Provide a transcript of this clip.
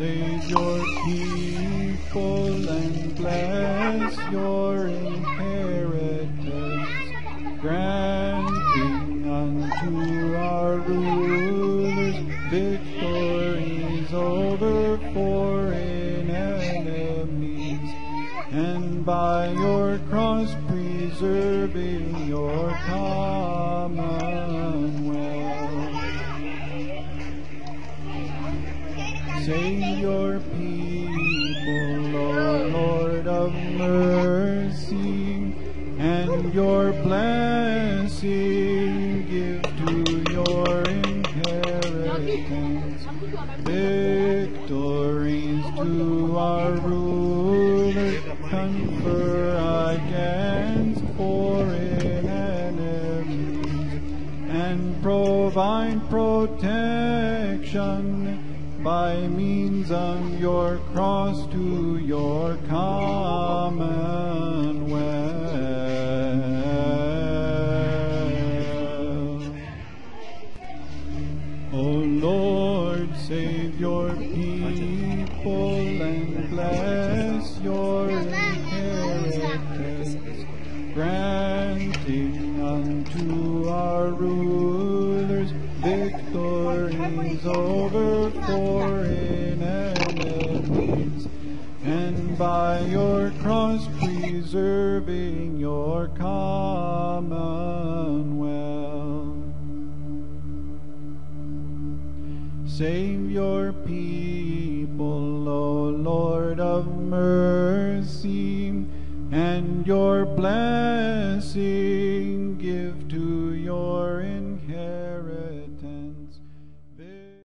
Save your people and bless your inheritance, granting unto our rulers victories over foreign enemies, and by your cross preserving your commonwealth. Save your people, O Lord of mercy, and your blessing give to your inheritance, victories to our rulers, confer against foreign enemies, and provide protection by means of your cross to your commonwealth. O Lord, save your people and bless your inheritance, granting unto our rulers victories over foreign enemies, and by your cross preserving your commonwealth. Save your people, O Lord of mercy, and your blessing